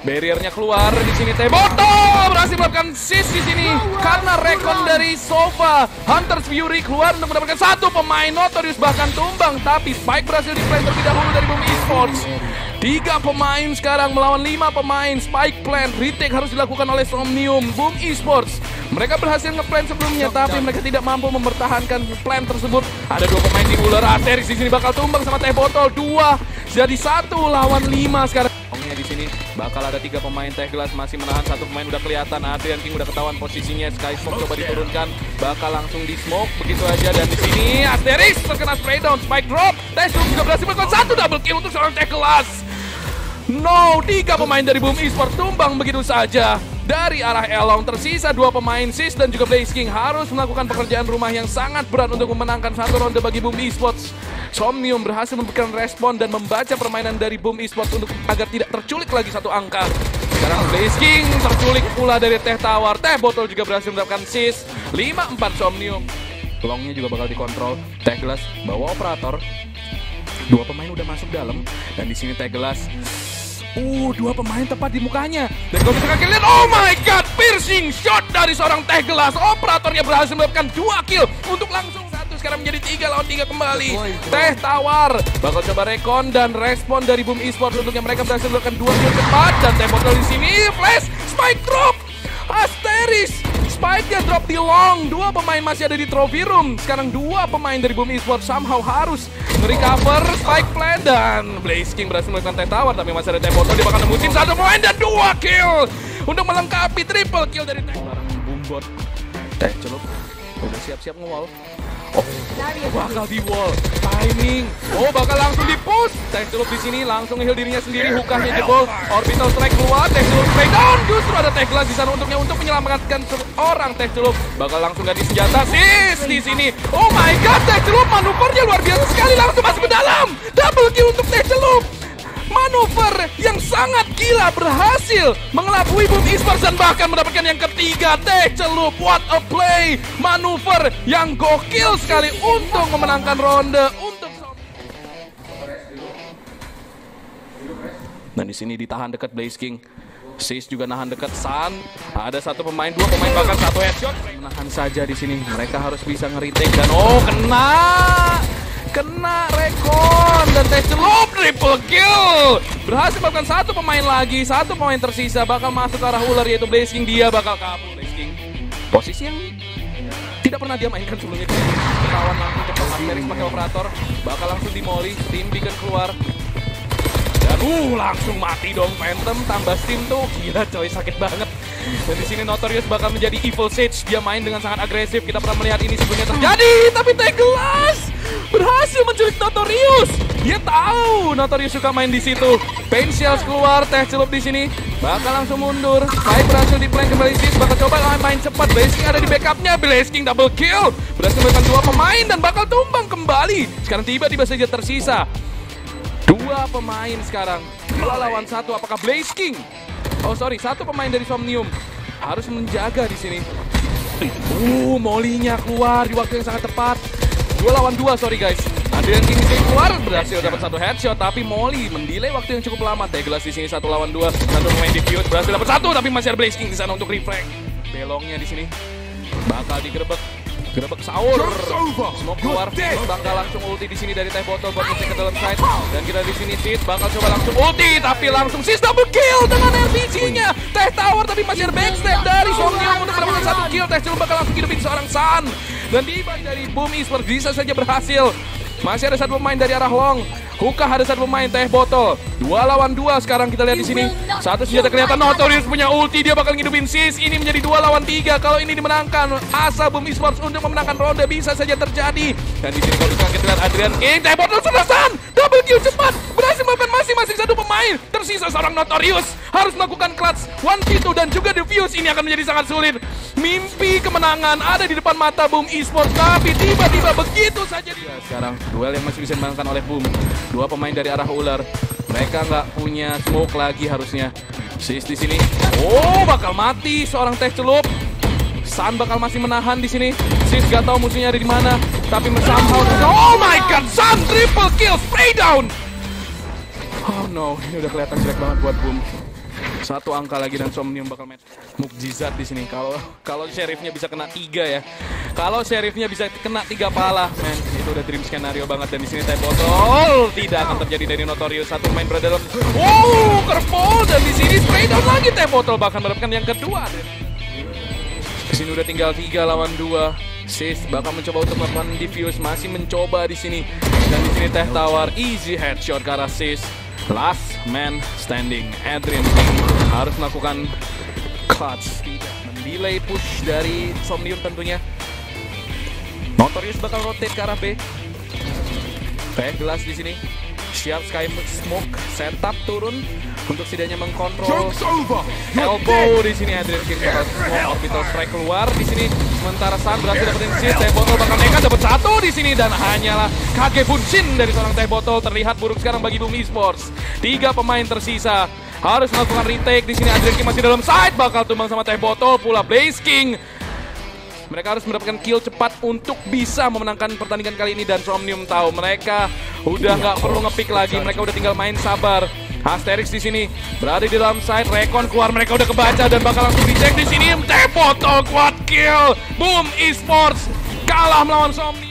Barriernya keluar di sini. Teboto berhasil melakukan sis di sini karena recon dari Sova. Hunter's Fury keluar untuk mendapatkan satu pemain. Notorious bahkan tumbang, tapi Spike berhasil di-play terlebih dahulu dari Boom Esports. 3 pemain sekarang melawan 5 pemain. Spike plant retake harus dilakukan oleh Somnium. Boom Esports mereka berhasil nge-plan sebelumnya, tapi mereka tidak mampu mempertahankan plan tersebut. Ada 2 pemain di ular. Asterix di sini bakal tumbang sama Teh Botol. 2 jadi 1 lawan 5 sekarang. Di sini bakal ada 3 pemain. Teh Gelas masih menahan 1 pemain, udah kelihatan. Adrian King udah ketahuan posisinya. Sky Smoke coba diturunkan, bakal langsung di smoke begitu aja. Dan di sini Asterix terkena spray down, Spike drop. Teh juga berhasil melakukan 1 double kill untuk seorang Teh Gelas. No, 3 pemain dari Boom Esports tumbang begitu saja. Dari arah Elong tersisa 2 pemain. Sis dan juga Blaze King harus melakukan pekerjaan rumah yang sangat berat untuk memenangkan 1 ronde bagi Boom Esports. Somnium berhasil memberikan respon dan membaca permainan dari Boom Esports untuk agar tidak terculik lagi 1 angka. Sekarang Blaze King terculik pula dari Teh Tawar. Teh Botol juga berhasil mendapatkan sis. 5-4 Somnium. Longnya juga bakal dikontrol. Teh Gelas bawa operator. 2 pemain udah masuk dalam. Dan di sini Teh Gelas 2 pemain tepat di mukanya. Dan kalau kita lihat, oh my god, piercing shot dari seorang Teh Gelas. Operatornya berhasil mendapatkan 2 kill untuk langsung 1. Sekarang menjadi 3 lawan 3 kembali. Teh Tawar bakal coba recon dan respon dari Boom Esports untuknya. Mereka berhasil mendapatkan 2 kill cepat. Dan Teh Botol di sini flash, Spike drop, Asteris. Spike-nya drop di long. 2 pemain masih ada di trophy room. Sekarang 2 pemain dari Boom Esports somehow harus recover Spike plant. Dan Blaze King berhasil melakukan Teh Tawar, tapi masih ada Teh Botol. Dia bakal nembusin 1 pemain dan 2 kill untuk melengkapi triple kill dari Teh. Barang Boombot. Teh Celup udah siap-siap nge-wall. Oh, bakal di wall. Timing. Oh, bakal langsung di-push. Teh Celup di sini langsung nge-heal dirinya sendiri. Hukahnya jebol. Orbital strike keluar. Teh Celup strike down. Justru ada Teh Gelas di sana untuknya untuk menyelamatkan seorang Teh Celup. Bakal langsung ganti senjata. Sis di sini. Oh my god, Teh Celup manuvernya luar biasa sekali. Langsung masuk ke dalam. Double kill untuk Teh Celup. Manuver yang sangat gila berhasil mengelabui Boom Esports dan bahkan mendapatkan yang ketiga. Teh Celup, what a play. Manuver yang gokil sekali untuk memenangkan ronde untuk. Dan di sini ditahan dekat Blaze King. Sis juga nahan dekat San. Ada 1 pemain, 2 pemain bahkan 1 headshot. Menahan saja di sini. Mereka harus bisa nge-retake dan oh kena recon dan Teh Celup triple kill. Berhasil melakukan 1 pemain lagi. 1 pemain tersisa bakal masuk ke arah ular yaitu Blaze King. Dia bakal kabur. Blaze King posisi yang tidak pernah dia mainkan sebelumnya. Ketahuan langsung cepat. Asterix pakai operator bakal langsung di molly. Steam Beacon keluar dan langsung mati dong. Phantom tambah Steam tuh gila coy, sakit banget. Dan di sini Notorious bakal menjadi Evil Sage. Dia main dengan sangat agresif. Kita pernah melihat ini sebelumnya terjadi, tapi Teh Gelas berhasil menculik Notorious. Dia tahu Notorious suka main di situ. Pain Shells keluar. Teh Celup di sini bakal langsung mundur. Spike berhasil di-plan kembali. Sis bakal coba main cepat. Blaze King ada di backupnya. Blaze King double kill. Berhasil melakukan 2 pemain dan bakal tumbang kembali. Sekarang tiba-tiba saja tersisa 2 pemain sekarang. 2 lawan 1. Apakah Blaze King? Oh sorry, 1 pemain dari Somnium harus menjaga di sini. Molly-nya keluar di waktu yang sangat tepat. 2 lawan 2, sorry guys. Adrian King keluar, berhasil dapat 1 headshot, tapi Molly mendelay waktu yang cukup lama. Teh Gelas di sini 1 lawan 2. 1 pemain diffuse berhasil dapat 1, tapi masih ada Blaze King di sana untuk refrag. Belongnya di sini bakal digerebek. Gerebek sahur. Smoke keluar. Bakal langsung ulti di sini dari Teh Botol buat ngecek ke dalam side. Dan kita di sini Sis bakal coba langsung ulti, tapi langsung Sis double kill dengan RPG-nya. Teh Tower tapi masih ada backstab dari Somnium untuk mendapatkan 1 kill. Teh Celup bakal langsung hidupin seorang San. Dan divide dari Boom Esports bisa saja berhasil. Masih ada 1 pemain dari arah long. Hukah ada 1 pemain. Teh Botol 2 lawan 2 sekarang kita lihat di sini. 1 senjata kelihatan. Notorious punya ulti, dia bakal ngidupin Sis. Ini menjadi 2 lawan 3. Kalau ini dimenangkan, asa Boom Esports untuk memenangkan ronde bisa saja terjadi. Dan di sini kalau kita lihat Adrian King, Teh Botol sudah San. Double kill cepat. Berhasil melakukan masing-masing 1 pemain. Tersisa seorang Notorious. Harus melakukan clutch 1v2 dan juga defuse. Ini akan menjadi sangat sulit. Mimpi kemenangan ada di depan mata Boom Esports, tapi tiba-tiba begitu saja dia. Sekarang duel yang masih bisa dimenangkan oleh Boom. 2 pemain dari arah ular. Mereka nggak punya smoke lagi harusnya. Sis di sini. Oh, bakal mati seorang Teh Celup. San bakal masih menahan di sini. Sis nggak tahu musuhnya ada di mana. Tapi somehow, oh my god, San triple kill, spray down. Oh no, ini udah kelihatan jelek banget buat Boom. Satu angka lagi dan Somnium bakal match. Mukjizat di sini. Kalau Sheriffnya bisa kena 3 ya. Kalau Sheriffnya bisa kena 3 pala, man, itu udah dream skenario banget. Dan di sini Teh Botol tidak akan terjadi dari Notorious. Satu main berada dalam. Wow, curveball dan di sini spray down lagi Teh Botol bahkan mendapatkan yang kedua. Di sini udah tinggal 3 lawan 2. Sis bakal mencoba untuk melakukan defuse, masih mencoba di sini. Dan di sini Teh tawar easy headshot ke arah Sis. Last man standing, Adrian King harus melakukan clutch, tidak mendelay push dari Somnium tentunya. Notorious bakal rotate ke arah B. Teh Gelas di sini siap Sky Smoke setup turun untuk setidaknya mengkontrol elbow di sini. Adrian King bakal smoke orbital strike keluar di sini. Sementara Sun berhasil dapetin Sis. Teh Botol bakal nekat dapat 1 di sini dan hanyalah Kage Bunshin dari seorang Teh Botol. Terlihat buruk sekarang bagi Boom Esports. 3 pemain tersisa harus melakukan retake di sini. Adrian King masih dalam side, bakal tumbang sama Teh Botol pula Blaze King. Mereka harus mendapatkan kill cepat untuk bisa memenangkan pertandingan kali ini. Dan Somnium tahu mereka udah nggak perlu ngepick lagi, mereka udah tinggal main sabar. Asterix di sini berada di dalam side, Recon keluar, mereka udah kebaca dan bakal langsung dicek di sini. Teh Botol quad kill, Boom Esports kalah melawan Somnium.